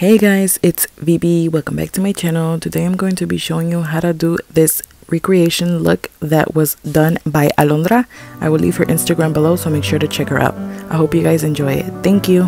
Hey guys, it's VB. Welcome back to my channel. Today I'm going to be showing you how to do this recreation look that was done by Alondra. I will leave her Instagram below, so make sure to check her out. I hope you guys enjoy it. Thank you.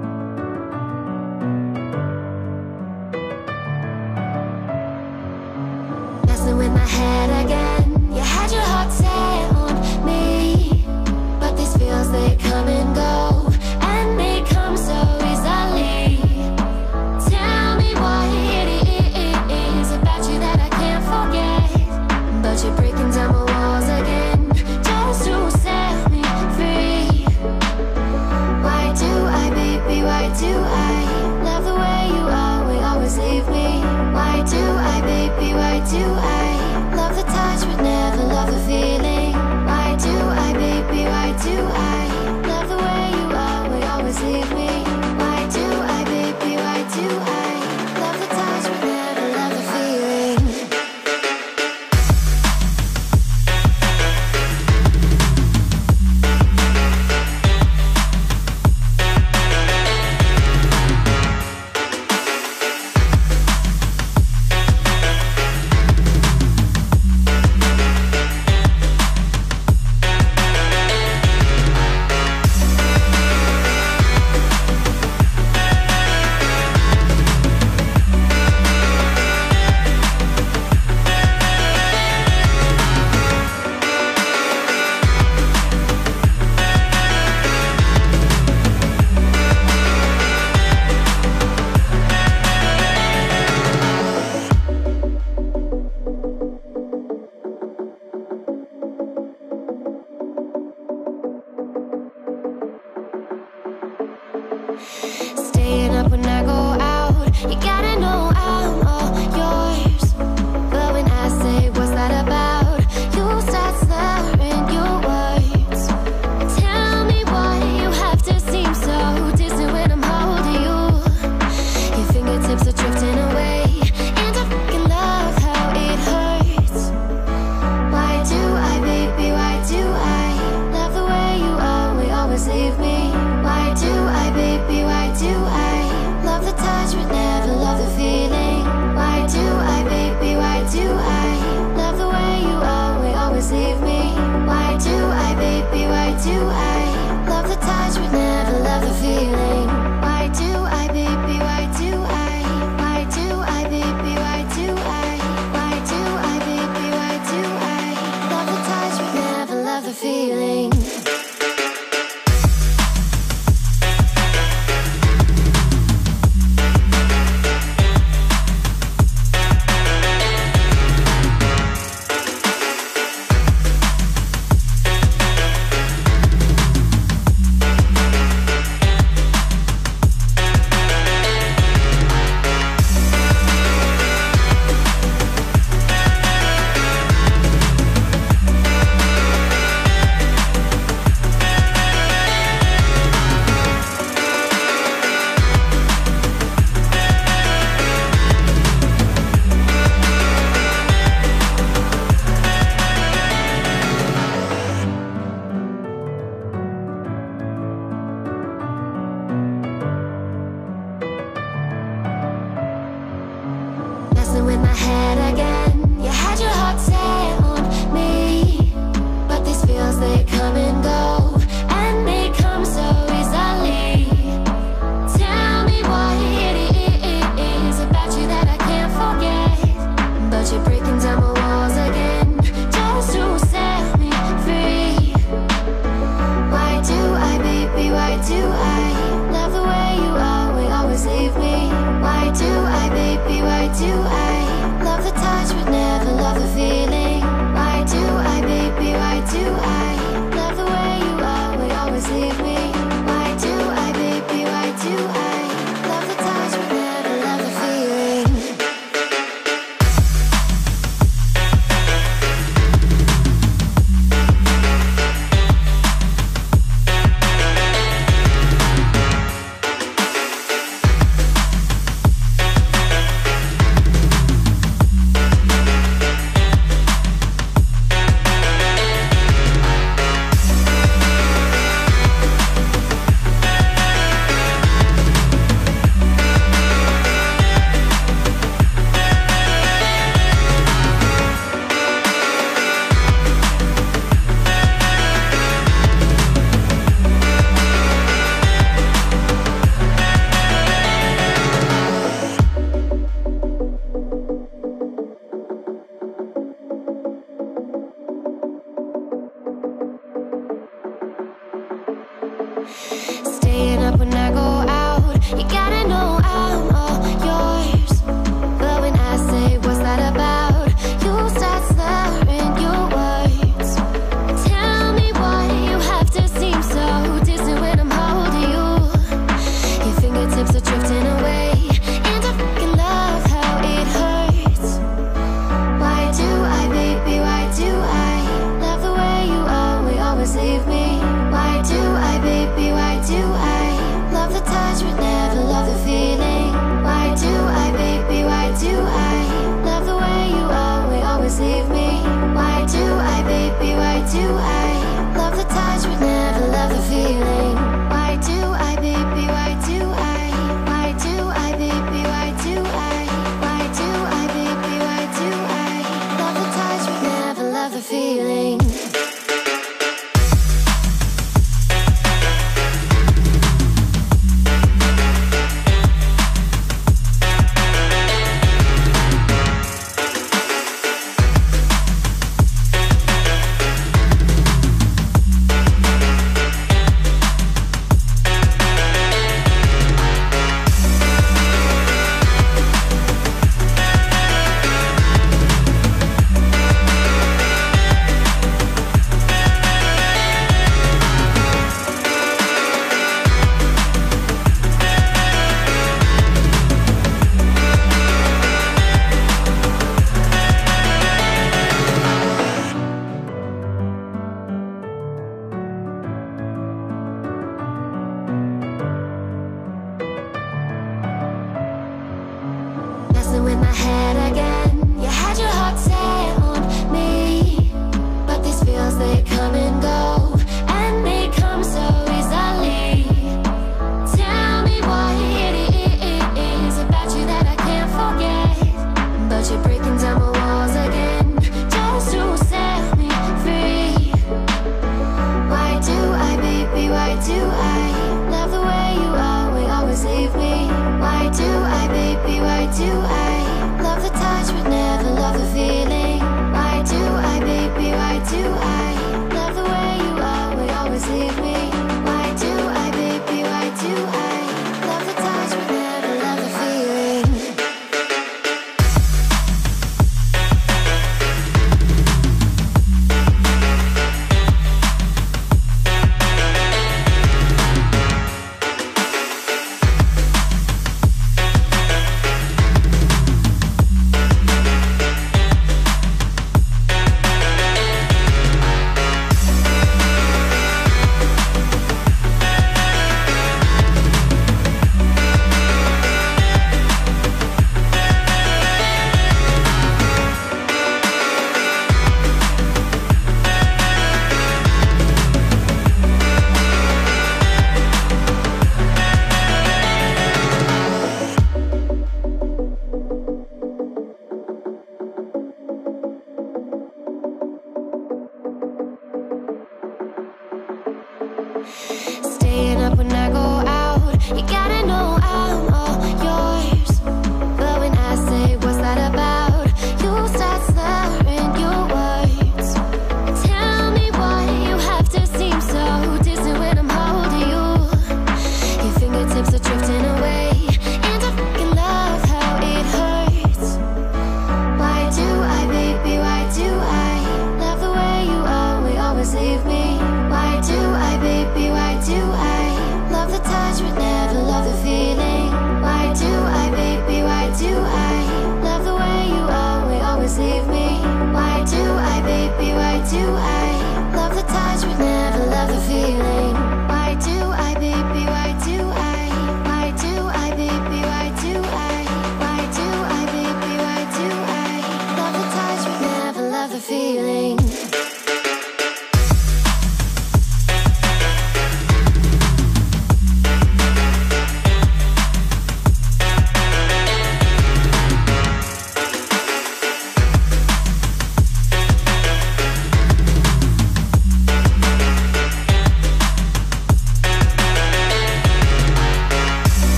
Messing with my head again. You had your heart set on me, but these feels, they come and go, and they come so easily. Tell me what it is about you that I can't forget, but you're breaking down my walls again just to set me free. Why do I, baby, why do I love the way you always leave me? Why do I, baby, why do I love the touch but never love the feeling? Why do I, baby, why do I love the way you always leave me? Why do I, baby, why do I love the touch but never love the feeling? Staying up when I go out, you gotta know I'm all yours. But when I say what's that about, you start slurring your words. Tell me why you have to seem so distant when I'm holding you. Your fingertips are drifting away, and I fucking love how it hurts. Why do I, baby, why do I love the way you always leave me? Why do I, baby, why do I love the touch but never love the feeling? Why do I, baby, why do I love the way you always leave me? Why do I, baby, why do I love the touch but never love the feeling? Why do I, baby, why do I baby, why do why do I, baby, why do I love the touch but never love the feeling? Staying up when I go out, you gotta know I'm all yours. But when I say what's that about, you start slurring your words. Tell me why you have to seem so distant when I'm holding you. Your fingertips are drifting away, and I fucking love how it hurts. Why do I, baby, why do I love the way you always leave me? Why do I, baby, why do I love the touch but never love the feeling? Why do I, baby, why do I love the way you always leave me? Why do I, baby, why do I love the touch but never love the feeling? Why do I, baby, why do I? Why do I, baby, why do I? Why do I, baby, why do I love the touch but never love the feeling? Messing with my head again. You had your heart set on me, but these feels, they come and go, and they come so easily. Tell me what it is about you that I can't forget, but you're breaking down my walls again just to set me free. Why do I, baby, why do I love the way you always leave me? Why do I, baby, why do I love the touch but never love the feeling? Why do I, baby, why do I love the way you always leave me? Why do I, baby, why do I love the touch but never love the feeling? Staying up when I go out, you gotta know I'm all yours. But when I say what's that about, you start slurring your words. Tell me why you have to seem so distant when I'm holding you. Your fingertips are drifting away, and I fucking love how it hurts. Why do I, baby, why do I love the way you always leave me? Why do I, baby, why do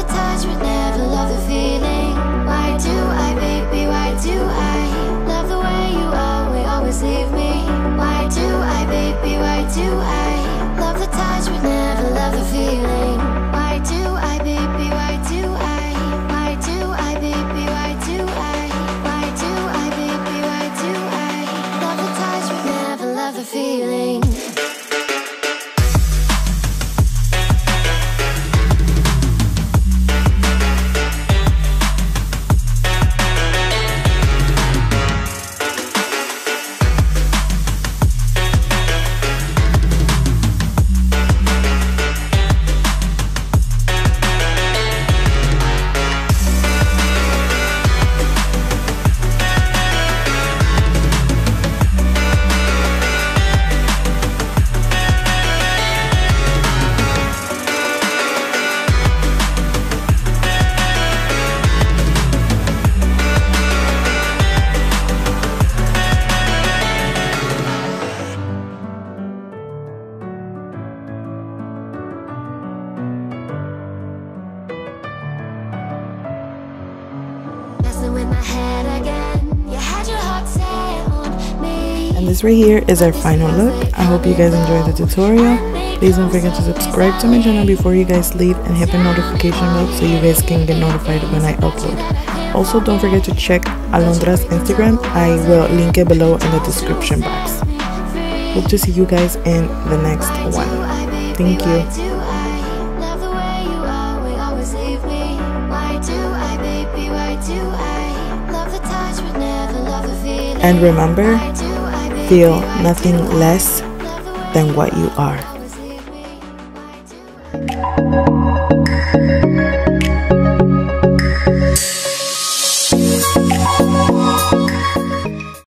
the touch but never love the feeling. Why do I, baby, why do I love the way you always leave me? Why do I, baby, why do I love the touch but never love the feeling? Why do I, baby, why do I? Why do I, baby, why do I? Why do I, baby, why do I love the touch but never love the feeling? With my head again, you had your heart set on me. And this right here is our final look. I hope you guys enjoyed the tutorial. Please don't forget to subscribe to my channel before you guys leave and hit the notification bell so you guys can get notified when I upload. Also, don't forget to check Alondra's Instagram. I will link it below in the description box. Hope to see you guys in the next one. Thank you. And remember, feel nothing less than what you are.